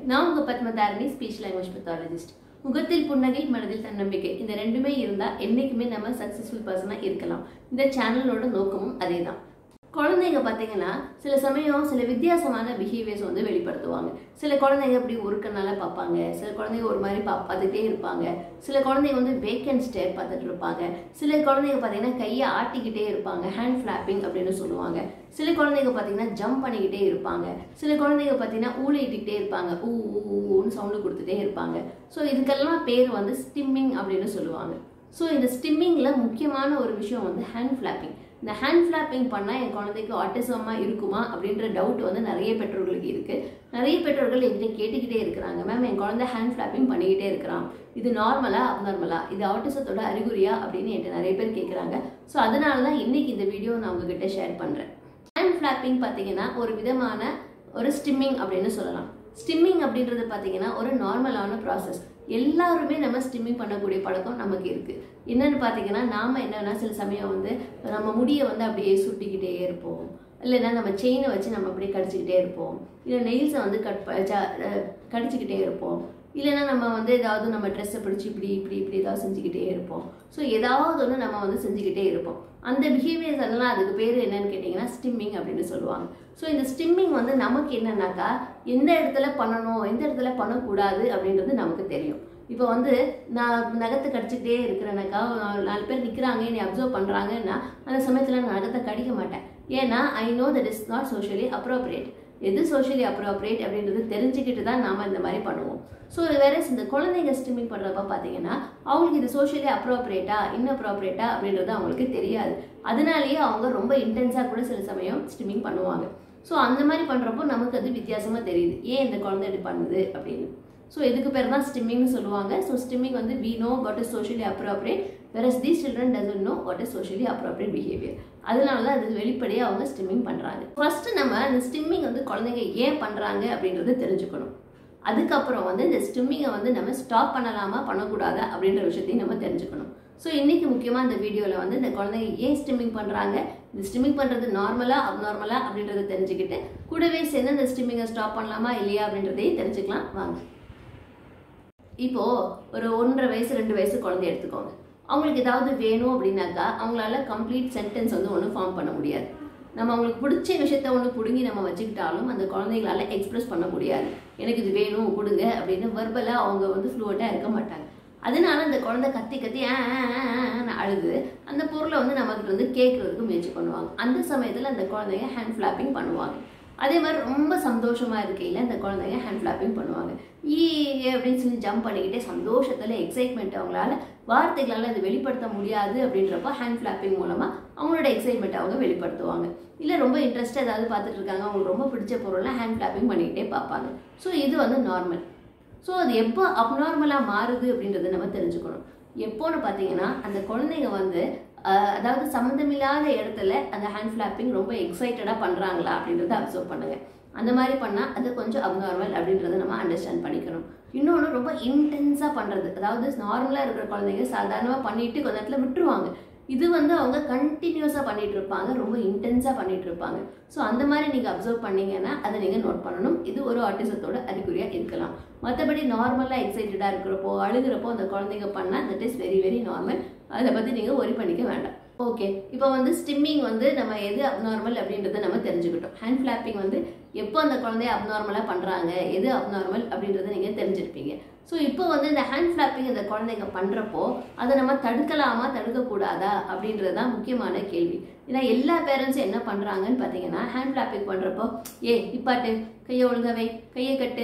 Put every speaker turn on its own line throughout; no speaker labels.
நான் உங்க Padmadharani speech language pathologist. முகத்தில் புன்னகை, மனதில் தன்னம்பிக்கை, இந்த ரெண்டுமே இருந்தா என்னைக்குமே நம்ம சக்சஸ்ஃபுல் பர்சனா இருக்கலாம். இந்த சேனலோட நோக்கமும் அதேதான். குழந்தைங்க பார்த்தீங்கன்னா சில சமயம் சில வித்தியாசமான பிஹேவியர்ஸ் வந்து வெளிப்படுத்துவாங்க. சில குழந்தைங்க இப்படி ஒருக்கனால பார்ப்பாங்க, சில குழந்தைங்க ஒரு மாதிரி பார்த்துட்டே இருப்பாங்க, சில குழந்தைங்க வந்து வேக்கன்ட் ஸ்டேர் பார்த்துட்டு இருப்பாங்க, சில குழந்தைங்க பார்த்தீங்கன்னா கையை ஆட்டிக்கிட்டே இருப்பாங்க, ஹேண்ட் ஃபிளாப்பிங் அப்படின்னு சொல்லுவாங்க. சில குழந்தைங்க பார்த்தீங்கன்னா ஜம்ப் பண்ணிக்கிட்டே இருப்பாங்க, சில குழந்தைங்க பார்த்தீங்கன்னா ஊழிட்டுக்கிட்டே இருப்பாங்க, ஊன்னு சவுண்டு கொடுத்துட்டே இருப்பாங்க. ஸோ இதுக்கெல்லாம் பேர் வந்து ஸ்டிம்மிங் அப்படின்னு சொல்லுவாங்க. ஸோ இந்த ஸ்டிம்மிங்கில் முக்கியமான ஒரு விஷயம் வந்து ஹேண்ட் ஃபிளாப்பிங். இந்த ஹேண்ட் ஃபிளாப்பிங் பண்ணால் என் குழந்தைக்கு ஆட்டிசமாக இருக்குமா அப்படின்ற டவுட் வந்து நிறைய பெற்றோர்களுக்கு இருக்குது. நிறைய பெற்றோர்கள் என்கிட்ட கேட்டுக்கிட்டே இருக்கிறாங்க, மேம் என் குழந்தை ஹேண்ட் ஃபிளாப்பிங் பண்ணிக்கிட்டே இருக்கிறான், இது நார்மலா அப்நார்மலா, இது ஆட்டிசத்தோட அறிகுறியா அப்படின்னு என்கிட்ட நிறைய பேர் கேட்குறாங்க. ஸோ அதனால தான் இன்னைக்கு இந்த வீடியோ நான் உங்ககிட்ட ஷேர் பண்ணுறேன். ஹேண்ட் ஃபிளாப்பிங் பார்த்தீங்கன்னா ஒரு விதமான ஒரு ஸ்டிம்மிங் அப்படின்னு சொல்லலாம். ஸ்டிம்மிங் அப்படின்றது பார்த்தீங்கன்னா ஒரு நார்மலான ப்ராசஸ். எல்லாருமே நம்ம ஸ்டிம்மிங் பண்ணக்கூடிய பழக்கம் நமக்கு இருக்குது. என்னென்னு பார்த்தீங்கன்னா நாம் என்னென்னா சில சமயம் வந்து நம்ம முடியை வந்து அப்படியே சுட்டிக்கிட்டே இருப்போம், இல்லைன்னா நம்ம செயினை வச்சு நம்ம அப்படியே கடிச்சிக்கிட்டே இருப்போம், இல்லை நெயில்ஸை வந்து கடிச்சிக்கிட்டே இருப்போம், இல்லைன்னா நம்ம வந்து ஏதாவது நம்ம ட்ரெஸ்ஸை பிடிச்சி இப்படி ஏதாவது செஞ்சுக்கிட்டே இருப்போம். ஸோ ஏதாவது ஒன்று நம்ம வந்து செஞ்சுக்கிட்டே இருப்போம். அந்த பிஹேவியர்ஸ் எல்லாம் அதுக்கு பேர் என்னன்னு கேட்டிங்கன்னா ஸ்டிம்மிங் அப்படின்னு சொல்லுவாங்க. ஸோ இந்த ஸ்டிம்மிங் வந்து நமக்கு என்னன்னாக்கா எந்த இடத்துல பண்ணணும், எந்த இடத்துல பண்ணக்கூடாது அப்படின்றது நமக்கு தெரியும். இப்போ வந்து நான் நகத்தை கடிச்சிக்கிட்டே இருக்கிறேனாக்கா 4 பேர் நிற்கிறாங்க, என்னை அப்சர்வ் பண்ணுறாங்கன்னா அந்த சமயத்தில் நான் நகத்தை கடிக்க மாட்டேன். ஏன்னா I know that is not socially appropriate. எது சோஷியலி அப்ரோப்ரியேட் அப்படின்றது தெரிஞ்சுக்கிட்டு தான் நாம் இந்த மாதிரி பண்ணுவோம். ஸோ வேற இந்த குழந்தைங்க ஸ்டிம்மிங் பண்ணுறப்ப பார்த்தீங்கன்னா அவங்களுக்கு இது சோஷியலி அப்ரோப்ரியேட்டா இன்அப்ரோப்ரியேட்டா அப்படின்றது அவங்களுக்கு தெரியாது. அதனாலேயே அவங்க ரொம்ப இன்டென்ஸாக கூட சில சமயம் ஸ்டிம்மிங் பண்ணுவாங்க. ஸோ அந்த மாதிரி பண்ணுறப்போ நமக்கு அது வித்தியாசமாக தெரியுது, ஏன் இந்த குழந்தை இப்படி பண்ணுது அப்படின்னு. ஸோ இதுக்கு பேர் தான் ஸ்டிம்மிங்னு சொல்லுவாங்க. ஸோ ஸ்டிம்மிங் வந்து we know what is socially appropriate, whereas these children doesn't know what is socially appropriate behavior. அதனால தான் அது வெளிப்படையாக அவங்க ஸ்டிம்மிங் பண்ணுறாங்க. ஃபர்ஸ்ட் நம்ம இந்த ஸ்டிம்மிங் வந்து குழந்தைங்க ஏன் பண்ணுறாங்க அப்படின்றத தெரிஞ்சுக்கணும். அதுக்கப்புறம் வந்து இந்த ஸ்டிம்மிங்கை வந்து நம்ம ஸ்டாப் பண்ணலாமா பண்ணக்கூடாதா அப்படின்ற விஷயத்தையும் நம்ம தெரிஞ்சுக்கணும். ஸோ இன்னைக்கு முக்கியமாக இந்த வீடியோவில் வந்து இந்த குழந்தைங்க ஏன் ஸ்டிம்மிங் பண்ணுறாங்க, இந்த ஸ்டிம்மிங் பண்ணுறது நார்மலா அப்நார்மலா அப்படின்றத தெரிஞ்சுக்கிட்டு கூடவே சேர்ந்து இந்த ஸ்டிம்மிங்கை ஸ்டாப் பண்ணலாமா இல்லையா அப்படின்றதையும் தெரிஞ்சுக்கலாம் வாங்க. இப்போ ஒரு 1.5 வயசு 2 வயசு குழந்தை எடுத்துக்கோங்க. அவங்களுக்கு ஏதாவது வேணும் அப்படின்னாக்கா அவங்களால கம்ப்ளீட் சென்டென்ஸ் வந்து ஒன்றும் ஃபார்ம் பண்ண முடியாது. நம்ம அவங்களுக்கு பிடிச்ச விஷயத்த ஒன்று பிடுங்கி நம்ம வச்சுக்கிட்டாலும் அந்த குழந்தைகளால எக்ஸ்பிரஸ் பண்ண முடியாது. எனக்கு இது வேணும் கொடுங்க அப்படின்னு வெர்பலாக அவங்க வந்து ஃப்ளூவெண்ட்டாக இருக்க மாட்டாங்க. அதனால அந்த குழந்தை கத்தி அழுது அந்த பொருளை வந்து நமக்கு வந்து கேட்கறதுக்கு முயற்சி பண்ணுவாங்க. அந்த சமயத்தில் அந்த குழந்தைங்க ஹேண்ட் ஃபிளாப்பிங் பண்ணுவாங்க. அதே மாதிரி ரொம்ப சந்தோஷமாக இருக்கையில் அந்த குழந்தைங்க ஹேண்ட் ஃபிளாப்பிங் பண்ணுவாங்க. அப்படின்னு சொல்லி ஜம்ப் பண்ணிக்கிட்டே சந்தோஷத்தில் எக்ஸைட்மெண்ட் அவங்களால வார்த்தைகளால் அதை வெளிப்படுத்த முடியாது அப்படின்றப்ப ஹேண்ட் ஃபிளாப்பிங் மூலமாக அவங்களோட எக்ஸைட்மெண்ட் அவங்க வெளிப்படுத்துவாங்க. இல்லை ரொம்ப இன்ட்ரெஸ்ட்டாக ஏதாவது பார்த்துட்டு இருக்காங்க, அவங்களுக்கு ரொம்ப பிடிச்ச பொருளை ஹேண்ட் ஃபிளாப்பிங் பண்ணிக்கிட்டே பார்ப்பாங்க. ஸோ இது வந்து நார்மல். ஸோ அது எப்போ அப்நார்மலாக மாறுது அப்படின்றத நம்ம தெரிஞ்சுக்கணும். எப்போன்னு பார்த்தீங்கன்னா அந்த குழந்தைங்க வந்து அதாவது சம்மந்தமில்லாத இடத்துல அந்த ஹேண்ட் ஃபிளாப்பிங் ரொம்ப எக்ஸைட்டடாக பண்ணுறாங்களா அப்படின்றத அப்சர்வ் பண்ணுங்க. அந்த மாதிரி பண்ணால் அது கொஞ்சம் அப்நார்மல் அப்படின்றத நம்ம அண்டர்ஸ்டாண்ட் பண்ணிக்கணும். இன்னொன்று ரொம்ப இன்டென்ஸாக பண்ணுறது, அதாவது நார்மலாக இருக்கிற குழந்தைங்க சாதாரணமாக பண்ணிட்டு கொஞ்ச நேரத்தில் விட்டுருவாங்க. இது வந்து அவங்க கண்டினியூஸாக பண்ணிட்டு இருப்பாங்க, ரொம்ப இன்டென்ஸாக பண்ணிட்டு இருப்பாங்க. ஸோ அந்த மாதிரி நீங்கள் அப்சர்வ் பண்ணீங்கன்னா அதை நீங்கள் நோட் பண்ணணும். இது ஒரு ஆட்டிசத்தோட அறிகுறியாக இருக்கலாம். மற்றபடி நார்மலாக எக்ஸைட்டடாக இருக்கிறப்போ அழுகிறப்போ அந்த குழந்தைங்க பண்ணால் that is very very normal. அதை பற்றி நீங்கள் ஒரி பண்ணிக்க வேண்டாம். ஓகே, இப்போ வந்து ஸ்டிம்மிங் வந்து நம்ம எது அப்நார்மல் அப்படின்றத நம்ம தெரிஞ்சுக்கிட்டோம். ஹேண்ட் ஃபிளாப்பிங் வந்து எப்போ அந்த குழந்தைய அப்நார்மலாக பண்ணுறாங்க, எது அப்நார்மல் அப்படின்றத நீங்கள் தெரிஞ்சிருப்பீங்க. ஸோ இப்போ வந்து இந்த ஹேண்ட் ஃபிளாப்பிங் இந்த குழந்தைங்க பண்ணுறப்போ அதை நம்ம தடுக்கலாமா தடுக்கக்கூடாதா அப்படின்றது தான் முக்கியமான கேள்வி. ஏன்னா எல்லா பேரண்ட்ஸும் என்ன பண்ணுறாங்கன்னு பார்த்தீங்கன்னா ஹேண்ட் ஃபிளாப்பிங் பண்ணுறப்போ இப்பாட்டு கையை ஒழுங்கவை, கையை கட்டு,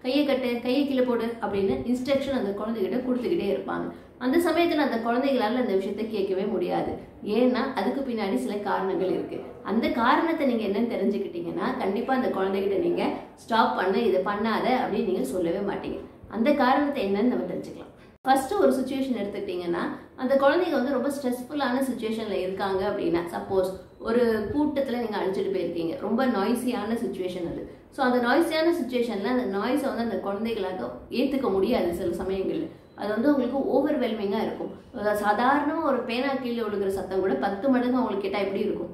கையை கீழே போடு அப்படின்னு இன்ஸ்ட்ரக்ஷன் அந்த குழந்தைகிட்ட கொடுத்துக்கிட்டே இருப்பாங்க. அந்த சமயத்தில் அந்த குழந்தைகளால் அந்த விஷயத்தை கேட்கவே முடியாது. ஏன்னா அதுக்கு பின்னாடி சில காரணங்கள் இருக்குது. அந்த காரணத்தை நீங்கள் என்னன்னு தெரிஞ்சுக்கிட்டீங்கன்னா கண்டிப்பாக அந்த குழந்தைகிட்ட நீங்கள் ஸ்டாப் பண்ண, இதை பண்ணாத அப்படின்னு நீங்கள் சொல்லவே மாட்டீங்க. அந்த காரணத்தை என்னன்னு நம்ம தெரிஞ்சுக்கலாம். ஃபர்ஸ்ட் ஒரு சுச்சுவேஷன் எடுத்துக்கிட்டிங்கன்னா அந்த குழந்தைங்க வந்து ரொம்ப ஸ்ட்ரெஸ்ஃபுல்லான சுச்சுவேஷனில் இருக்காங்க அப்படின்னா, சப்போஸ் ஒரு கூட்டத்தில் நீங்கள் அழைச்சிட்டு போயிருக்கீங்க, ரொம்ப நாய்ஸியான சுச்சுவேஷன் அது. ஸோ அந்த நாய்ஸியான சுச்சுவேஷனில் அந்த நாய்ஸை வந்து அந்த குழந்தைகளாக ஏற்றுக்க முடியாது. சில சமயங்களில் அது வந்து உங்களுக்கு ஓவர்வெல்மிங்காக இருக்கும். சாதாரணமாக ஒரு பேனா கீழே விழுகிற சத்தம் கூட 10 மடங்கு அவங்களுக்கு கேட்டால் எப்படி இருக்கும்?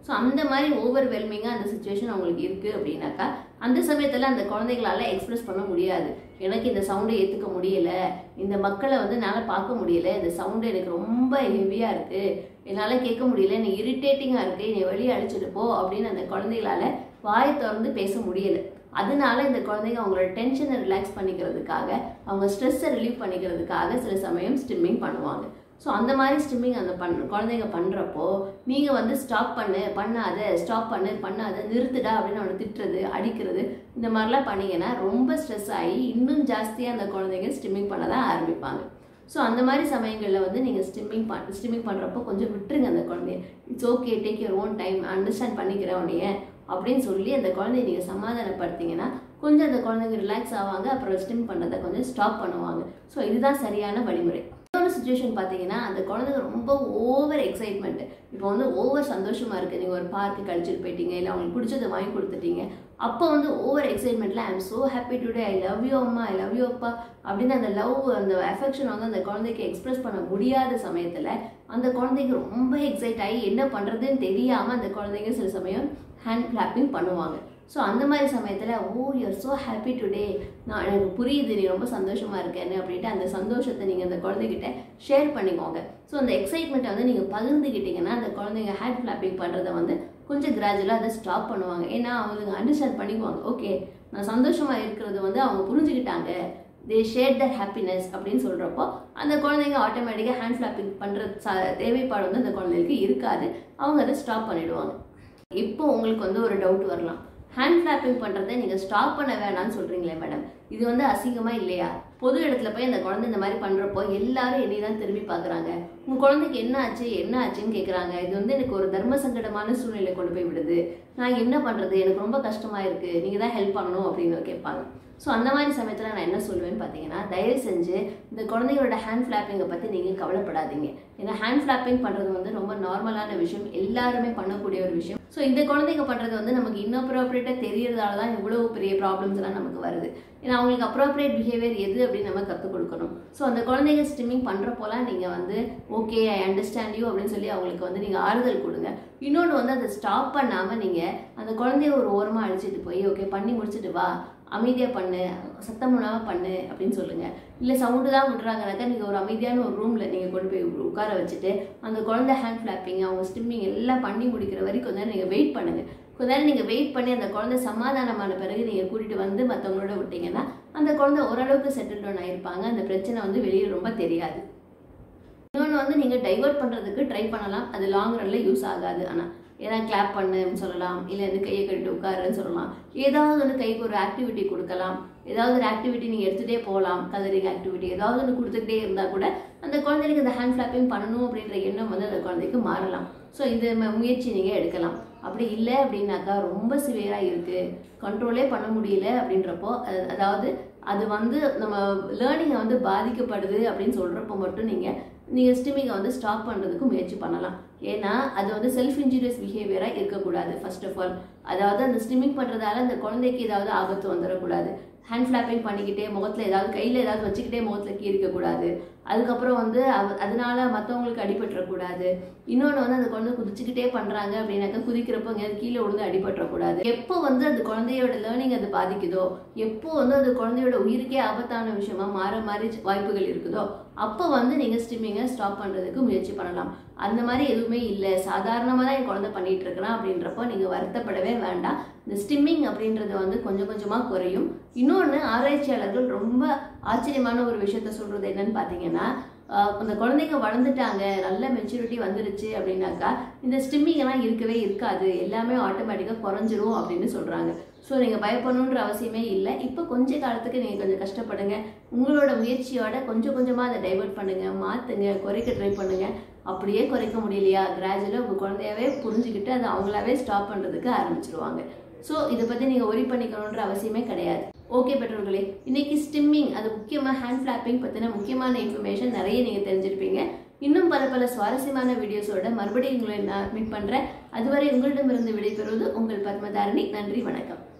ஸோ அந்த மாதிரி ஓவர்வெல்மிங்காக அந்த சுச்சுவேஷன் அவங்களுக்கு இருக்குது அப்படின்னாக்கா அந்த சமயத்தில் அந்த குழந்தைகளால் எக்ஸ்பிரஸ் பண்ண முடியாது. எனக்கு இந்த சவுண்டை ஏற்றுக்க முடியல, இந்த மக்களை வந்து என்னால் பார்க்க முடியல, இந்த சவுண்டு எனக்கு ரொம்ப ஹெவியாக இருக்குது, என்னால் கேட்க முடியல, எனக்கு இரிட்டேட்டிங்காக இருக்குது, என்னை வெளியே அடிச்சுட்டு போ அப்படின்னு அந்த குழந்தைகளால் வாயை திறந்து பேச முடியலை. அதனால இந்த குழந்தைங்க அவங்களோட டென்ஷனை ரிலாக்ஸ் பண்ணிக்கிறதுக்காக, அவங்க ஸ்ட்ரெஸ்ஸை ரிலீவ் பண்ணிக்கிறதுக்காக சில சமயம் ஸ்டிம்மிங் பண்ணுவாங்க. ஸோ அந்த மாதிரி ஸ்டிம்மிங் அந்த குழந்தைங்க பண்ணுறப்போ நீங்கள் வந்து ஸ்டாப் பண்ணாத, ஸ்டாப் பண்ணாத, நிறுத்துடா அப்படின்னு அவனை திட்டுறது, அடிக்கிறது, இந்த மாதிரிலாம் பண்ணிங்கன்னா ரொம்ப ஸ்ட்ரெஸ் ஆகி இன்னும் ஜாஸ்தியாக அந்த குழந்தைங்க ஸ்டிம்மிங் பண்ண தான் ஆரம்பிப்பாங்க. ஸோ அந்த மாதிரி சமயங்களில் வந்து நீங்கள் ஸ்டிம்மிங் பண்ணுறப்போ கொஞ்சம் விட்டுருங்க அந்த குழந்தைய. It's okay, take your own time, understand பண்ணிக்கிறேன் உன்னைய அப்படின்னு சொல்லி அந்த குழந்தைய நீங்கள் சமாதானப்படுத்திங்கன்னா கொஞ்சம் அந்த குழந்தைங்க ரிலாக்ஸ் ஆவாங்க. அப்புறம் ஸ்டிம் பண்ணுறதை கொஞ்சம் ஸ்டாப் பண்ணுவாங்க. ஸோ இதுதான் சரியான வழிமுறை. இன்னொரு சுச்சுவேஷன் பார்த்தீங்கன்னா அந்த குழந்தைங்க ரொம்ப ஓவர் எக்ஸைட்மெண்ட், இப்போ வந்து ஓவர் சந்தோஷமாக இருக்குது, நீங்கள் ஒரு பார்க்கு கழிச்சிட்டு போயிட்டீங்க, இல்லை அவங்களுக்கு பிடிச்சதை வாங்கி கொடுத்துட்டீங்க, அப்போ வந்து ஓவர் எக்ஸைட்மெண்ட்டில் I am so happy today, I love you அம்மா, ஐ லவ் யூ அப்பா அப்படின்னு அந்த லவ், அந்த அஃபெக்ஷன் வந்து அந்த குழந்தைக்கு எக்ஸ்பிரஸ் பண்ண முடியாத சமயத்தில் அந்த குழந்தைங்க ரொம்ப எக்ஸைட் ஆகி என்ன பண்ணுறதுன்னு தெரியாமல் அந்த குழந்தைங்க சில சமயம் ஹேண்ட் கிளாப்பிங் பண்ணுவாங்க. ஸோ அந்த மாதிரி சமயத்தில் யூஆர் ஸோ ஹாப்பி டுடே, எனக்கு புரியுது நீ ரொம்ப சந்தோஷமாக இருக்கேன்னு அப்படின்ட்டு அந்த சந்தோஷத்தை நீங்கள் அந்த குழந்தைகிட்ட ஷேர் பண்ணிக்கோங்க. ஸோ அந்த எக்ஸைட்மெண்ட்டை வந்து நீங்கள் பகிர்ந்துக்கிட்டிங்கன்னா அந்த குழந்தைங்க ஹேண்ட் கிளாப்பிங் பண்ணுறதை வந்து கொஞ்சம் கிராஜுவலாக அதை ஸ்டாப் பண்ணுவாங்க. ஏன்னா அவங்க அண்டர்ஸ்டாண்ட் பண்ணிக்குவாங்க, ஓகே நான் சந்தோஷமாக இருக்கிறது வந்து அவங்க புரிஞ்சுக்கிட்டாங்க, தே ஷேர் தட் ஹாப்பினஸ் அப்படின்னு சொல்கிறப்போ அந்த குழந்தைங்க ஆட்டோமேட்டிக்காக ஹேண்ட் கிளாப்பிங் பண்ணுற தேவைப்பாடு வந்து அந்த குழந்தைகளுக்கு இருக்காது, அவங்க அதை ஸ்டாப் பண்ணிவிடுவாங்க. இப்போ உங்களுக்கு வந்து ஒரு டவுட் வரலாம், ஹேண்ட் கிளாப்பிங் பண்ணுறதை நீங்கள் ஸ்டாப் பண்ண வேணாம்னு சொல்கிறீங்களே மேடம், இது வந்து அசிங்கமாக இல்லையா? பொது இடத்துல போய் அந்த குழந்தை இந்த மாதிரி பண்ணுறப்போ எல்லாரும் என்னை தான் திரும்பி பார்க்குறாங்க, உங்கள் குழந்தைக்கு என்ன ஆச்சுன்னு கேட்குறாங்க, இது வந்து எனக்கு ஒரு தர்ம சங்கடமான சூழ்நிலை கொண்டு போய் விடுது, நான் என்ன பண்ணுறது, எனக்கு ரொம்ப கஷ்டமாக இருக்குது, நீங்கள் தான் ஹெல்ப் பண்ணணும் அப்படின்னு கேட்பாங்க. ஸோ அந்த மாதிரி சமயத்தில் நான் என்ன சொல்லுவேன்னு பார்த்தீங்கன்னா, தயவு செஞ்சு இந்த குழந்தைங்களோட ஹேண்ட் ஃப்ளாப்பிங்கை பற்றி நீங்கள் கவலைப்படாதீங்க. ஏன்னா ஹேண்ட் ஃப்ளாப்பிங் பண்ணுறது வந்து ரொம்ப நார்மலான விஷயம், எல்லாருமே பண்ணக்கூடிய ஒரு விஷயம். ஸோ இந்த குழந்தைங்க பண்ணுறது வந்து நமக்கு இன்னோப்ராப்ரியேட்டாக தெரியறதால தான் இவ்வளோ பெரிய ப்ராப்ளம்ஸ் எல்லாம் நமக்கு வருது. ஏன்னா அவங்களுக்கு அப்ராப்ரியேட் பிஹேவியர் எது அப்படின்னு நம்ம கற்றுக் கொடுக்கணும். ஸோ அந்த குழந்தைங்க ஸ்டிம்மிங் பண்ணுறப்போலாம் நீங்கள் வந்து ஓகே ஐ அண்டர்ஸ்டாண்ட் யூ அப்படின்னு சொல்லி அவங்களுக்கு வந்து நீங்கள் ஆறுதல் கொடுங்க. இன்னொன்று வந்து அதை ஸ்டாப் பண்ணாமல் நீங்கள் அந்த குழந்தைய ஒரு ஓரமாக அழைச்சிட்டு போய் ஓகே பண்ணி முடிச்சுட்டு வா, அமைதியாக பண்ணு, சத்தம் பண்ணாமல் பண்ணு அப்படின்னு சொல்லுங்கள். இல்லை சவுண்டு தான் விடுறாங்கனாக்கா நீங்கள் ஒரு அமைதியான ஒரு ரூமில் நீங்கள் கொண்டு போய் உட்கார வச்சுட்டு அந்த குழந்தை ஹேண்ட் ஃப்ளாப்பிங் அவங்க ஸ்டிம்மிங் எல்லாம் பண்ணி முடிக்கிற வரைக்கும் கொஞ்ச நேரம் நீங்கள் வெயிட் பண்ணுங்கள். கொஞ்ச நேரம் நீங்கள் வெயிட் பண்ணி அந்த குழந்தை சமாதானமான பிறகு நீங்கள் கூட்டிகிட்டு வந்து மற்றவங்களோட விட்டீங்கன்னா அந்த குழந்தை ஓரளவுக்கு செட்டில் டவுன் ஆகிருப்பாங்க, அந்த பிரச்சனை வந்து வெளியே ரொம்ப தெரியாது. இன்னொன்று வந்து நீங்கள் டைவர்ட் பண்ணுறதுக்கு ட்ரை பண்ணலாம், அது லாங் ரன்னில் யூஸ் ஆகாது. ஆனால் ஏதாவது கிளாப் பண்ணுன்னு சொல்லலாம், இல்லை வந்து கையை கட்டிட்டு உட்காருன்னு சொல்லலாம், ஏதாவது வந்து கைக்கு ஒரு ஆக்டிவிட்டி கொடுக்கலாம், ஏதாவது ஒரு ஆக்டிவிட்டி நீங்கள் எடுத்துகிட்டே போகலாம், கலரிங் ஆக்டிவிட்டி ஏதாவது ஒன்று கொடுத்துக்கிட்டே இருந்தால் கூட அந்த குழந்தைக்கு இந்த ஹேண்ட் ஃப்ளாப்பிங் பண்ணணும் அப்படின்ற எண்ணம் வந்து அந்த குழந்தைக்கு மாறலாம். ஸோ இந்த முயற்சி நீங்கள் எடுக்கலாம். அப்படி இல்லை அப்படின்னாக்கா ரொம்ப சிவியராக இருக்குது, கண்ட்ரோலே பண்ண முடியல அப்படின்றப்போ அதாவது அது வந்து நம்ம லேர்னிங்கை வந்து பாதிக்கப்படுது அப்படின்னு சொல்கிறப்போ மட்டும் நீங்கள் ஸ்டிம்மிங்கை வந்து ஸ்டாப் பண்ணுறதுக்கு முயற்சி பண்ணலாம். ஏன்னா அது வந்து செல்ஃப் இன்ஜூரியஸ் பிஹேவியராக இருக்கக்கூடாது. ஃபர்ஸ்ட் ஆஃப் ஆல் அதாவது அந்த ஸ்டிம்மிங் பண்ணுறதால அந்த குழந்தைக்கு ஏதாவது ஆபத்து வந்துடக்கூடாது. ஹேண்ட் ஃப்ளாப்பிங் பண்ணிக்கிட்டே முகத்தில் ஏதாவது கையில் ஏதாவது வச்சுக்கிட்டே முகத்தில் கீறிக்கக்கூடாது. அதுக்கப்புறம் வந்து அதனால மற்றவங்களுக்கு அடிபட்டுறக்கூடாது. இன்னொன்று வந்து அந்த குழந்தை குதிச்சுக்கிட்டே பண்ணுறாங்க அப்படின்னாக்கா குதிக்கிறப்போ எங்கேயாவது கீழே விழுந்து அடிபட்டுறக்கூடாது. எப்போ வந்து அந்த குழந்தையோட லேர்னிங் அது பாதிக்குதோ, எப்போ வந்து அது குழந்தையோட உயிருக்கே ஆபத்தான விஷயமா மாறி வாய்ப்புகள் இருக்குதோ அப்போ வந்து நீங்கள் ஸ்டிம்மிங்கை ஸ்டாப் பண்ணுறதுக்கு முயற்சி பண்ணலாம். அந்த மாதிரி எதுவுமே இல்லை, சாதாரணமாக தான் என் குழந்தை பண்ணிகிட்டு இருக்கிறான் அப்படின்றப்போ நீங்கள் வருத்தப்படவே வேண்டாம். இந்த ஸ்டிம்மிங் அப்படின்றது வந்து கொஞ்சம் கொஞ்சமாக குறையும். இன்னொன்று ஆராய்ச்சியாளர்கள் ரொம்ப ஆச்சரியமான ஒரு விஷயத்த சொல்கிறது என்னன்னு பார்த்தீங்கன்னா, அந்த குழந்தைங்க வளர்ந்துட்டாங்க, நல்ல மெச்சூரிட்டி வந்துருச்சு அப்படின்னாக்கா இந்த ஸ்டிம்மிங்கெல்லாம் இருக்கவே இருக்காது, எல்லாமே ஆட்டோமேட்டிக்காக குறைஞ்சிரும் அப்படின்னு சொல்கிறாங்க. ஸோ நீங்கள் பயப்படணுன்ற அவசியமே இல்லை. இப்போ கொஞ்ச காலத்துக்கு நீங்கள் கொஞ்சம் கஷ்டப்படுங்க, உங்களோட முயற்சியோட கொஞ்சம் கொஞ்சமாக அதை டைவர்ட் பண்ணுங்கள், மாற்றுங்க, குறைக்க ட்ரை பண்ணுங்கள். அப்படியே குறைக்க முடியலையா கிராஜுவலாக உங்கள் குழந்தையாவே புரிஞ்சுக்கிட்டு அதை அவங்களாவே ஸ்டாப் பண்ணுறதுக்கு ஆரம்பிச்சிருவாங்க. ஸோ இதை பற்றி நீங்கள் ஒரி பண்ணிக்கணுன்ற அவசியமே கிடையாது. ஓகே பெற்றோர்களே, இன்னைக்கு ஸ்டிம்மிங் அது முக்கியமாக ஹேண்ட் ஃப்ளாப்பிங் பற்றின முக்கியமான இன்ஃபர்மேஷன் நிறைய நீங்கள் தெரிஞ்சிருப்பீங்க. இன்னும் பல சுவாரஸ்யமான வீடியோஸோட மறுபடியும் உங்களை நான் மீட் பண்ணுறேன். அதுவரை உங்களிடமிருந்து விடைபெறுவது உங்கள் பத்மதாரணி. நன்றி, வணக்கம்.